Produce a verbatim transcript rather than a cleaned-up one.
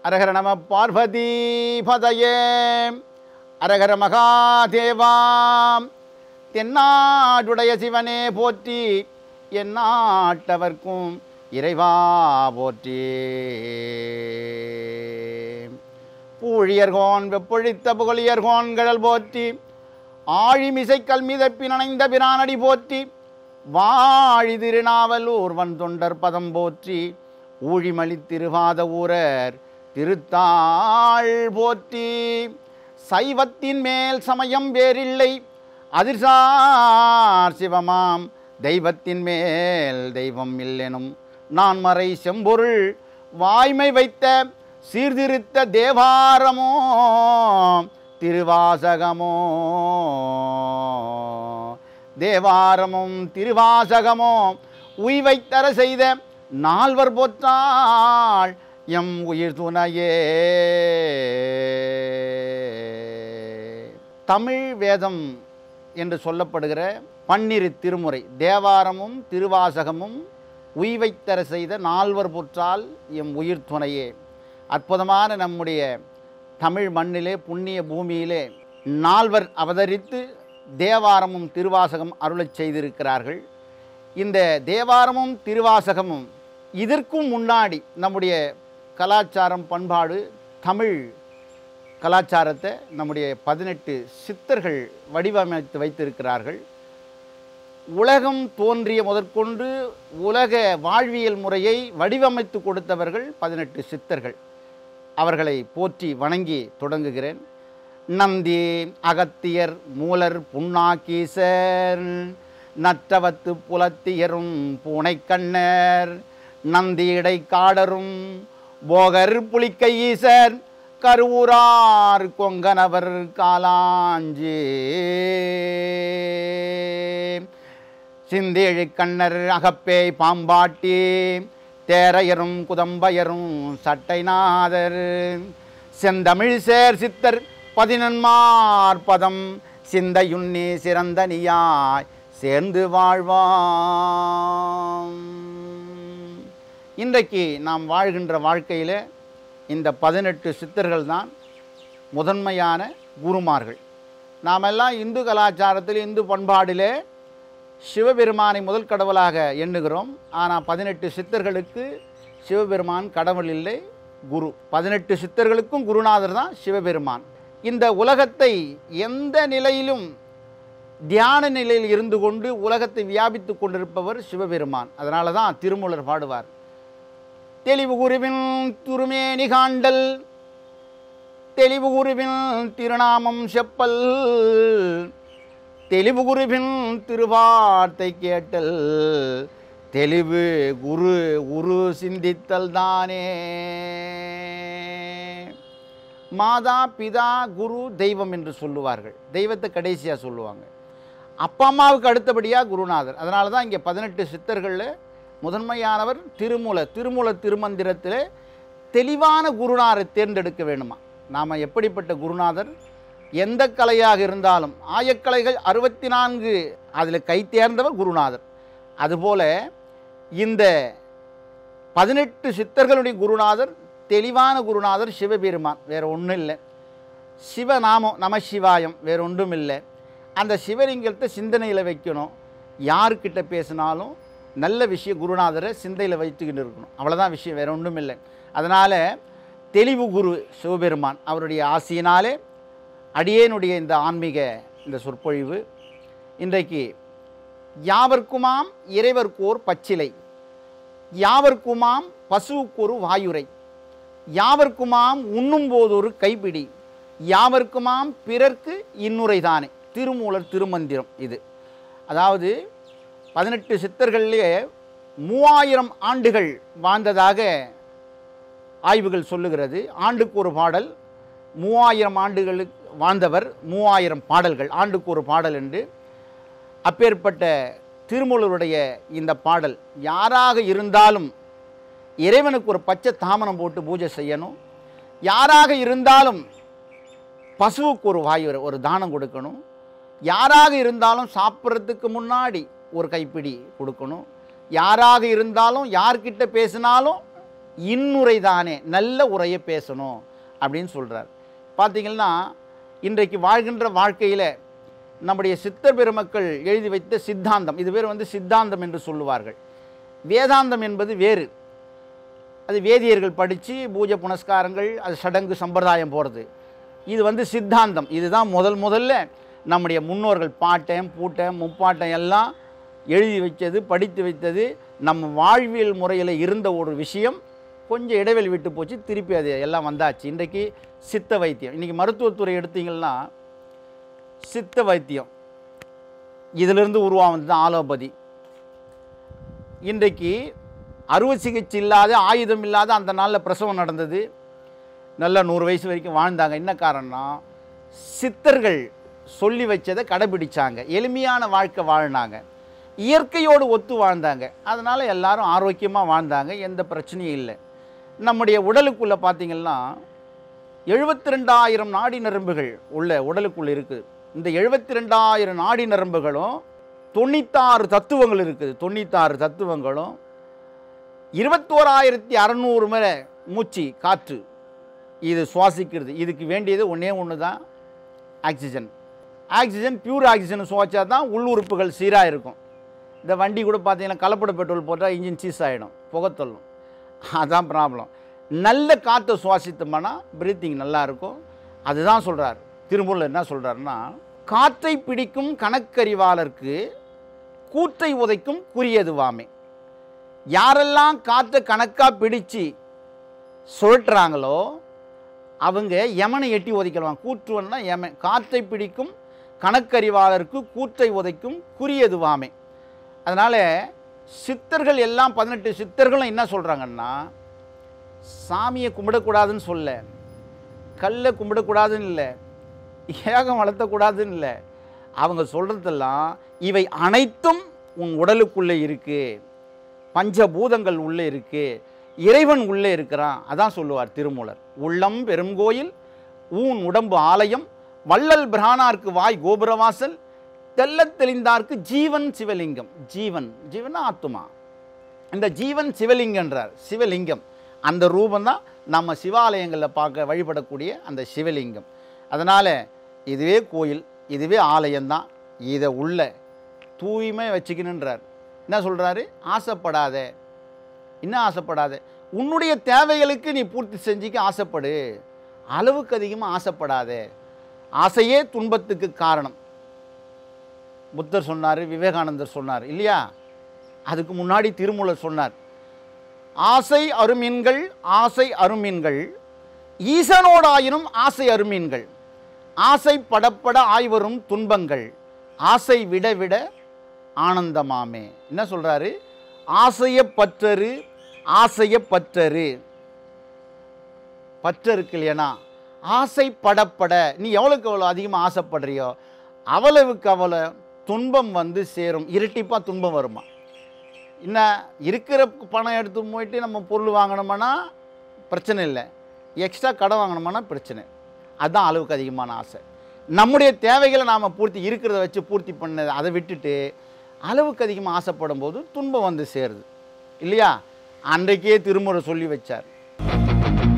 அரஹர நம பார்வதி பதயே அரஹர மகாதேவாம். தென்னாடுடைய சிவனே போற்றி, எந்நாட்டவர்க்கும் இறைவா போற்றி. பூழியர்கோன் வெப்பொழித்த புகழியர்கோன் கடல் போற்றி, ஆழிமிசை கல்மிதப்பி நனைந்த பிரானடி போற்றி. வாழி திருநாவலூர் வன் தொண்டர் பதம் போற்றி, ஊழிமலி திருவாத ஊரர் திருத்தாள் போற்றி. சைவத்தின் மேல் சமயம் வேறில்லை, அதிர்சார் சிவமாம் தெய்வத்தின் மேல் தெய்வம் இல்லெனும் நான்மறை செம்பொருள் வாய்மை வைத்த சீர்திருத்த தேவாரமோ திருவாசகமோ. தேவாரமும் திருவாசகமோ உய்வைத்தர செய்த நால்வர் போற்றாள் எம் உயிர் துணையே. தமிழ் வேதம் என்று சொல்லப்படுகிற பன்னிரு திருமுறை தேவாரமும் திருவாசகமும் உய்வைத்தர செய்த நால்வர் போற்றால் எம் உயிர் துணையே. அற்புதமான நம்முடைய தமிழ் மண்ணிலே புண்ணிய பூமியிலே நால்வர் அவதரித்து தேவாரமும் திருவாசகம் அருளச் செய்திருக்கிறார்கள். இந்த தேவாரமும் திருவாசகமும் இதற்கும் முன்னாடி நம்முடைய கலாச்சாரம் பண்பாடு தமிழ் கலாச்சாரத்தை நம்முடைய பதினெட்டு சித்தர்கள் வடிவமைத்து வைத்திருக்கிறார்கள். உலகம் தோன்றிய முதற்கொண்டு உலக வாழ்வியல் முறையை வடிவமைத்து கொடுத்தவர்கள் பதினெட்டு சித்தர்கள். அவர்களை போற்றி வணங்கி தொடங்குகிறேன். நந்தி அகத்தியர் மூலர் புண்ணாக்கீசர் நற்றவத்து புலத்தியரும் பூனைக்கண்ணர் நந்தியடை காடரும் போகர் புலிக்கை ஈசர் கருவூரார் கொங்கனவர் காலாஞ்சி சிந்தேழு கண்ணர் அகப்பேய் பாம்பாட்டி தேரையரும் குதம்பயரும் சட்டைநாதர் செந்தமிழ் சேர் சித்தர் பதினன்மார் பதம் சிந்தையுண்ணி சிறந்தனியாய் சேர்ந்து வாழ்வாம். இன்றைக்கு நாம் வாழ்கின்ற வாழ்க்கையில் இந்த பதினெட்டு சித்தர்கள் தான் முதன்மையான குருமார்கள். நாமெல்லாம் இந்து கலாச்சாரத்தில் இந்து பண்பாடிலே சிவபெருமானை முதல் கடவுளாக எண்ணுகிறோம். ஆனால் பதினெட்டு சித்தர்களுக்கு சிவபெருமான் கடவுள் இல்லை, குரு. பதினெட்டு சித்தர்களுக்கும் குருநாதர் தான் சிவபெருமான். இந்த உலகத்தை எந்த நிலையிலும் தியான நிலையில் இருந்து கொண்டு உலகத்தை வியாபித்து கொண்டிருப்பவர் சிவபெருமான். அதனால தான் திருமூலர் பாடுவார், தெளிவு குருவின் துருமேனி காண்டல் தெளிவு குருவின் திருநாமம் செப்பல் தெளிவு குருவின் திருவார்த்தை கேட்டல் தெளிவு குரு குரு சிந்தித்தல் தானே. மாதா பிதா குரு தெய்வம் என்று சொல்லுவார்கள். தெய்வத்தை கடைசியாக சொல்லுவாங்க. அப்பா அம்மாவுக்கு அடுத்தபடியாக குருநாதர். அதனால தான் இங்கே பதினெட்டு சித்தர்களில் முதன்மையானவர் திருமூல திருமூல திருமந்திரத்தில் தெளிவான குருநாதரை தேர்ந்தெடுக்க வேண்டுமா. நாம் எப்படிப்பட்ட குருநாதர், எந்த கலையாக இருந்தாலும் ஆயக்கலைகள் அறுபத்தி நான்கு அதில் கை தேர்ந்தவர் குருநாதர். அதுபோல் இந்த பதினெட்டு சித்தர்களுடைய குருநாதர் தெளிவான குருநாதர் சிவபெருமான். வேறு ஒன்றும் இல்லை. சிவநாமம் நம சிவாயம், வேறு ஒன்றும் இல்லை. அந்த சிவலிங்கத்தை சிந்தனையில் வைக்கணும். யாருக்கிட்ட பேசினாலும் நல்ல விஷயம் குருநாதரை சிந்தையில் வைத்துக்கிட்டு இருக்கணும். அவ்வளோதான் விஷயம், வேறு ஒன்றும் இல்லை. அதனால் தெளிவு குரு சிவபெருமான் அவருடைய ஆசியினாலே அடியேனுடைய இந்த ஆன்மீக இந்த சொற்பொழிவு இன்றைக்கு யாவர்க்குமாம் இறைவர்க்கோர் பச்சிலை, யாவர்க்குமாம் பசுவுக்கொரு வாயுரை, யாவர்க்குமாம் உண்ணும் போதொரு கைப்பிடி, யாவர்க்குமாம் பிறர்க்கு இன்னுரைதானே. திருமூலர் திருமந்திரம் இது. அதாவது பதினெட்டு சித்தர்களிலே மூவாயிரம் ஆண்டுகள் வாழ்ந்ததாக ஆய்வுகள் சொல்லுகிறது. ஆண்டுக்கு ஒரு பாடல், மூவாயிரம் ஆண்டுகளுக்கு வாழ்ந்தவர், மூவாயிரம் பாடல்கள், ஆண்டுக்கு ஒரு பாடல் என்று. அப்பேற்பட்ட திருமூலருடைய இந்த பாடல் யாராக இருந்தாலும் இறைவனுக்கு ஒரு பச்சை தாமனம் போட்டு பூஜை செய்யணும். யாராக இருந்தாலும் பசுவுக்கு ஒரு வாயு ஒரு தானம் கொடுக்கணும். யாராக இருந்தாலும் சாப்பிட்றதுக்கு முன்னாடி ஒரு கைப்பிடி கொடுக்கணும். யாராக இருந்தாலும் யார்கிட்ட பேசினாலும் இன்னுரை தானே, நல்ல உரையை பேசணும் அப்படின்னு சொல்கிறார். பார்த்திங்கன்னா இன்றைக்கு வாழ்கின்ற வாழ்க்கையில் நம்முடைய சித்தர் பெருமக்கள் எழுதி வைத்த சித்தாந்தம், இது பேர் வந்து சித்தாந்தம் என்று சொல்லுவார்கள். வேதாந்தம் என்பது வேறு, அது வேதியர்கள் படித்து பூஜை புனஸ்காரங்கள், அது சடங்கு சம்பிரதாயம் போகிறது. இது வந்து சித்தாந்தம். இதுதான் முதல் முதல்ல நம்முடைய முன்னோர்கள் பாட்டம் பூட்டம் முப்பாட்டம் எல்லாம் எழுதி வைத்தது, படித்து வைத்தது. நம்ம வாழ்வியல் முறையில் இருந்த ஒரு விஷயம் கொஞ்சம் இடைவெளி விட்டு போச்சு, திருப்பி அது எல்லாம் வந்தாச்சு. இன்றைக்கு சித்த வைத்தியம், இன்றைக்கி மருத்துவத்துறை எடுத்திங்கன்னா சித்த வைத்தியம், இதிலிருந்து உருவானது தான் ஆலோபதி. இன்றைக்கு அறுவை சிகிச்சை இல்லாத, ஆயுதம் இல்லாத அந்த நாளில் பிரசவம் நடந்தது, நல்லா நூறு வயசு வரைக்கும் வாழ்ந்தாங்க. என்ன காரணம்னா சித்தர்கள் சொல்லி வச்சதை கடைபிடிச்சாங்க, எளிமையான வாழ்க்கை வாழ்ந்தாங்க, இயற்கையோடு ஒத்து வாழ்ந்தாங்க. அதனால் எல்லாரும் ஆரோக்கியமாக வாழ்ந்தாங்க, எந்த பிரச்சனையும் இல்லை. நம்முடைய உடலுக்குள்ளே பார்த்திங்கன்னா எழுபத்தி ரெண்டாயிரம் நாடி நரம்புகள் உள்ள உடலுக்குள்ளே இருக்குது. இந்த எழுபத்தி ரெண்டாயிரம் நாடி நரம்புகளும் தொண்ணூத்தாறு தத்துவங்கள் இருக்குது. தொண்ணூத்தாறு தத்துவங்களும் இருபத்தோராயிரத்தி அறநூறு மேலே மூச்சு காற்று இது சுவாசிக்கிறது. இதுக்கு வேண்டியது ஒன்றே ஒன்று தான், ஆக்சிஜன். ஆக்சிஜன் பியூர் ஆக்சிஜன் சுவாச்சா தான் உள்ளுறுப்புகள் சீராக இருக்கும். இந்த வண்டி கூட பார்த்தீங்கன்னா கலப்பட பெட்ரோல் போட்டால் இன்ஜின் சீஸ் ஆகிடும், புகைத்தள்ளும். அதுதான் ப்ராப்ளம். நல்ல காற்றை சுவாசித்தோம்னா பிரீத்திங் நல்லாயிருக்கும். அதுதான் சொல்கிறார் திருமூலர். என்ன சொல்கிறாருன்னா, காற்றை பிடிக்கும் கணக்கறிவாளருக்கு கூற்றை உதைக்கும் குறியதுவாமே. யாரெல்லாம் காற்றை கணக்காக பிடிச்சு சுழற்றுறாங்களோ அவங்க யமனை எட்டி உதைக்கலாம். கூற்றுவன்னா யமன். காற்றை பிடிக்கும் கணக்கறிவாளருக்கு கூற்றை உதைக்கும் குறியதுவாமே. அதனால் சித்தர்கள் எல்லாம் பதினெட்டு சித்தர்களும் என்ன சொல்கிறாங்கன்னா, சாமியை கும்பிடக்கூடாதுன்னு சொல்ல, கல்லை கும்பிடக்கூடாதுன்னு இல்லை, ஏகம் வளர்த்தக்கூடாதுன்னு இல்லை. அவங்க சொல்கிறதெல்லாம் இவை அனைத்தும் உன் உடலுக்குள்ளே இருக்குது, பஞ்சபூதங்கள் உள்ளே இருக்குது, இறைவன் உள்ளே இருக்கிறான். அதான் சொல்லுவார் திருமூலர். உள்ளம் பெருங்கோயில் ஊன் உடம்பு ஆலயம், வள்ளல் பிரானார்க்கு வாய் கோபுரவாசல், தெல்ல தெளிந்தார்க்கு ஜீவன் சிவலிங்கம். ஜீவன் ஜீவன் ஆத்துமா. இந்த ஜீவன் சிவலிங்கன்றார். சிவலிங்கம் அந்த ரூபந்தான் நம்ம சிவாலயங்களில் பார்க்க வழிபடக்கூடிய அந்த சிவலிங்கம். அதனால் இதுவே கோயில், இதுவே ஆலயம்தான். இதை உள்ள தூய்மை வச்சுக்கணுன்றார். என்ன சொல்கிறாரு? ஆசைப்படாத. என்ன ஆசைப்படாத? உன்னுடைய தேவைகளுக்கு நீ பூர்த்தி செஞ்சுக்க ஆசைப்படு, அளவுக்கு அதிகமாக ஆசைப்படாத. ஆசையே துன்பத்துக்கு காரணம். புத்தர் சொன்னார், விவேகானந்தர் சொன்னார் இல்லையா? அதுக்கு முன்னாடி திருமூலர் சொன்னார், ஆசை அருமீன்கள் ஆசை அருமீன்கள் ஈசனோடாயினும் ஆசை அருமீன்கள், ஆசை படப்பட ஆய்வரும் துன்பங்கள் ஆசை விட விட ஆனந்தமாமே. என்ன சொல்கிறாரு? ஆசைய பற்றரு ஆசைய பற்றரு. பற்று இருக்கு இல்லையா? ஆசை படப்பட நீ எவ்வளோக்கு எவ்வளோ அதிகமாக ஆசைப்படுறியோ அவ்வளவுக்கு அவ்வளோ துன்பம் வந்து சேரும். இரட்டிப்பாக துன்பம் வருமா? என்ன இருக்கிற பணம் எடுத்து போயிட்டு நம்ம பொருள் வாங்கணுமானா பிரச்சனை இல்லை, எக்ஸ்ட்ரா கடன் வாங்கணுமானா பிரச்சனை. அதுதான் அளவுக்கு அதிகமான ஆசை. நம்முடைய தேவைகளை நாம் பூர்த்தி இருக்கிறத வச்சு பூர்த்தி பண்ண அதை விட்டுட்டு அளவுக்கு அதிகமாக ஆசைப்படும் போது துன்பம் வந்து சேருது இல்லையா? அன்றைக்கே திருமுறை சொல்லி வச்சார்.